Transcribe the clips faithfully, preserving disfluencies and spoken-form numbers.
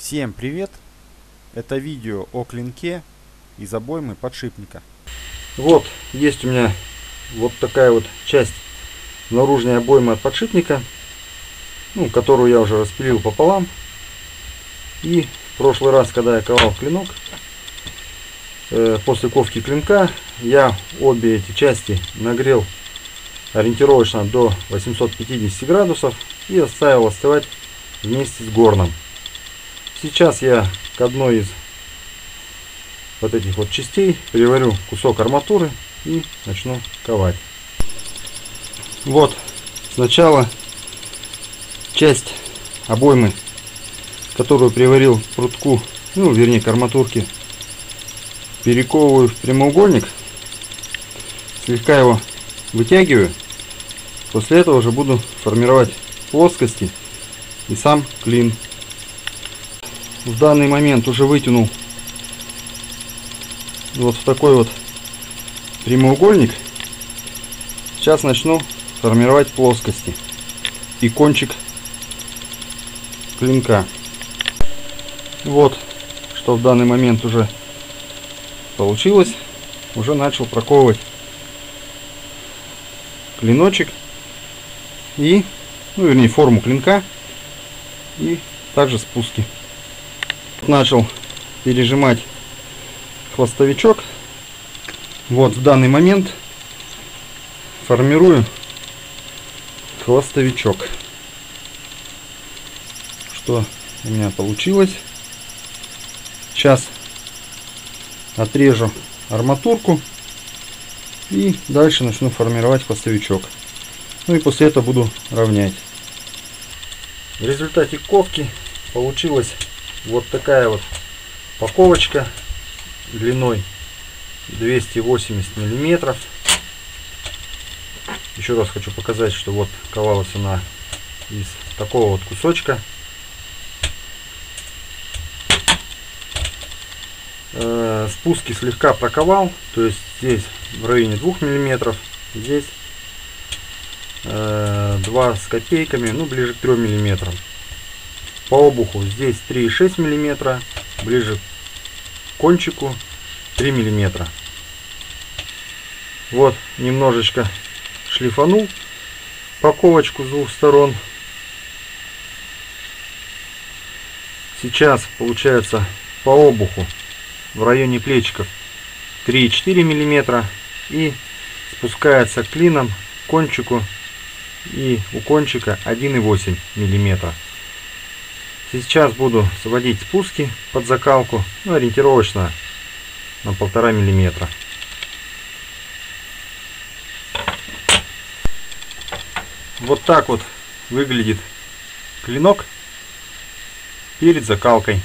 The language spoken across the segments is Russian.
Всем привет! Это видео о клинке из обоймы подшипника. Вот, есть у меня вот такая вот часть наружной обоймы от подшипника, ну, которую я уже распилил пополам. И в прошлый раз, когда я ковал клинок, э, после ковки клинка, я обе эти части нагрел ориентировочно до восьмисот пятидесяти градусов и оставил остывать вместе с горном. Сейчас я к одной из вот этих вот частей приварю кусок арматуры и начну ковать. Вот, сначала часть обоймы, которую приварил к прутку, ну вернее к арматурке, перековываю в прямоугольник, слегка его вытягиваю. После этого уже буду формировать плоскости и сам клин. В данный момент уже вытянул вот в такой вот прямоугольник. Сейчас начну формировать плоскости и кончик клинка. Вот что в данный момент уже получилось. Уже начал проковывать клиночек и, ну вернее, форму клинка и также спуски. Начал пережимать хвостовичок. Вот в данный момент формирую хвостовичок. Что у меня получилось? Сейчас отрежу арматурку и дальше начну формировать хвостовичок. Ну и после этого буду равнять. В результате ковки получилась вот такая вот паковочка длиной двести восемьдесят миллиметров. Еще раз хочу показать, что вот ковалась она из такого вот кусочка. Э, спуски слегка проковал, то есть здесь в районе двух миллиметров, здесь э, два с копейками, ну ближе к трём миллиметрам. По обуху здесь три и шесть миллиметра, ближе к кончику три миллиметра. Вот немножечко шлифанул паковочку с двух сторон. Сейчас получается по обуху в районе плечиков три и четыре миллиметра и спускается клином к кончику, и у кончика один и восемь миллиметра. Сейчас буду сводить спуски под закалку, ну, ориентировочно на полтора миллиметра. Вот так вот выглядит клинок перед закалкой.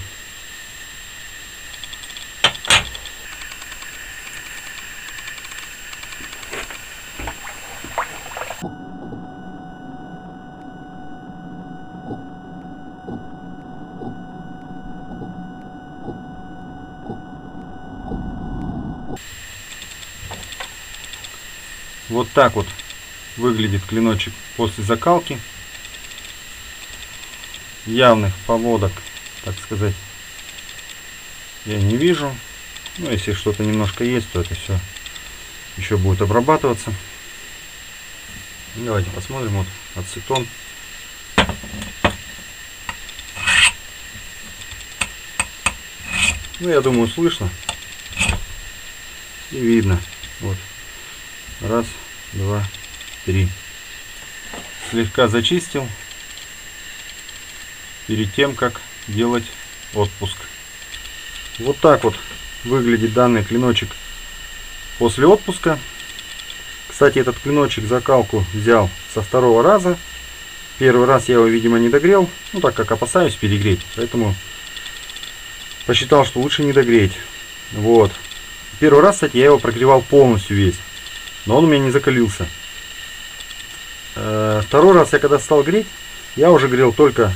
Вот так вот выглядит клиночек после закалки. Явных поводок, так сказать, я не вижу. Но если что-то немножко есть, то это все еще будет обрабатываться. Давайте посмотрим. Вот ацетон. Ну, я думаю, слышно и видно. Вот. Раз, два, три. Слегка зачистил перед тем, как делать отпуск. Вот так вот выглядит данный клиночек после отпуска. Кстати, этот клиночек закалку взял со второго раза. Первый раз я его, видимо, не догрел, ну так как опасаюсь перегреть, поэтому посчитал, что лучше не догреть. Вот. Первый раз, кстати, я его прогревал полностью весь, но он у меня не закалился. Второй раз я когда стал греть, я уже грел только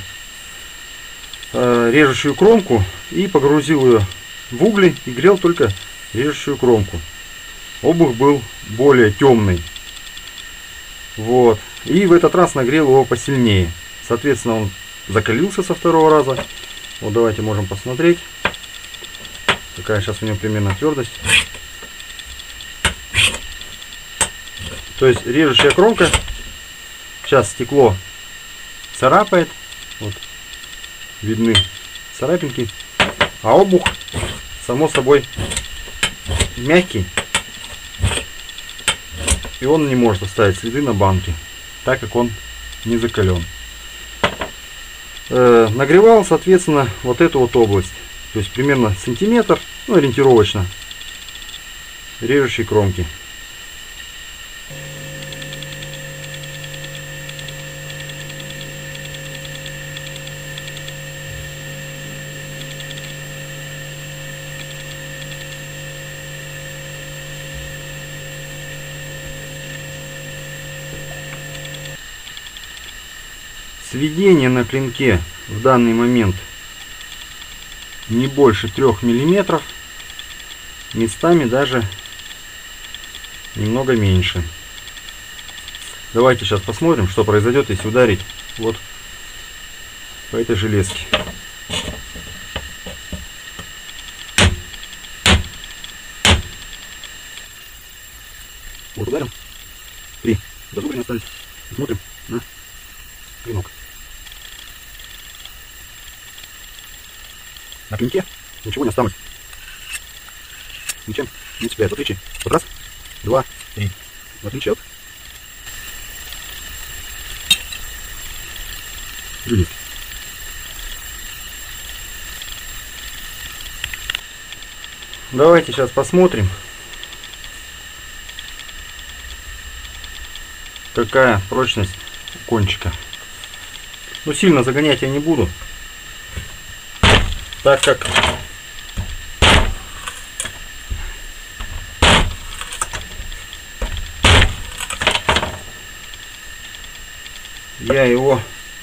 режущую кромку и погрузил ее в угли и грел только режущую кромку. Обух был более темный. Вот. И в этот раз нагрел его посильнее. Соответственно, он закалился со второго раза. Вот давайте можем посмотреть, какая сейчас у него примерно твердость. То есть режущая кромка, сейчас стекло царапает, вот видны царапинки, а обух само собой мягкий, и он не может оставить следы на банке, так как он не закален. Э, нагревал, соответственно, вот эту вот область, то есть примерно сантиметр, ну ориентировочно, режущей кромки. Сведение на клинке в данный момент не больше трёх миллиметров, местами даже немного меньше. Давайте сейчас посмотрим, что произойдет, если ударить вот по этой железке. Вот ударим. Три зазубрины остались. Смотрим на клинок. На клинке ничего не осталось. Ничем не цепляет. В отличие. Вот раз, два, три. В отличие от железки. Давайте сейчас посмотрим, какая прочность у кончика. Ну, сильно загонять я не буду, так как я его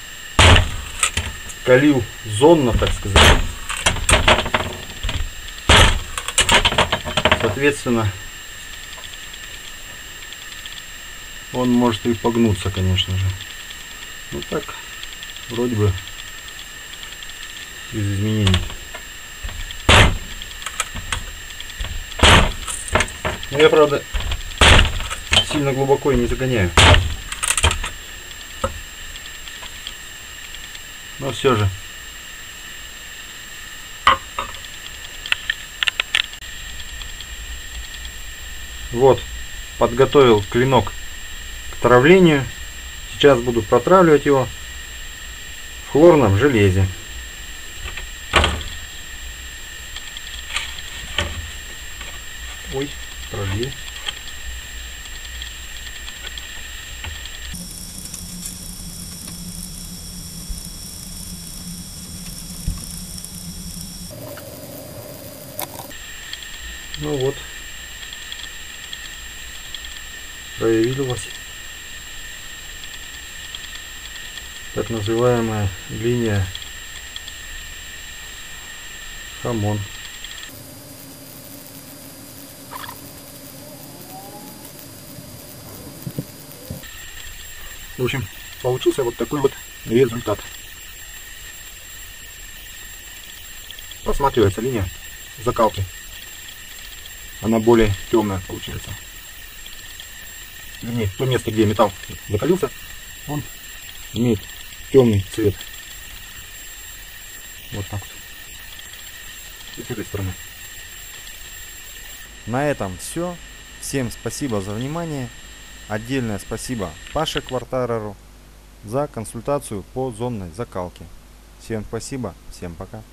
калил зонно, так сказать. Соответственно, он может и погнуться, конечно же. Ну так, вроде бы без изменений. Но я, правда, сильно глубоко и не загоняю. Но все же. Вот, подготовил клинок к травлению. Сейчас буду протравливать его в хлорном железе. Ой, пролил. Ну вот, проявилась так называемая линия хамон. В общем, получился вот такой вот результат. Просматривается линия закалки. Она более темная получается. Вернее, то место, где металл закалился, он имеет темный цвет. Вот так вот. И с этой стороны. На этом все. Всем спасибо за внимание. Отдельное спасибо Паше Квартареру за консультацию по зонной закалке. Всем спасибо, всем пока.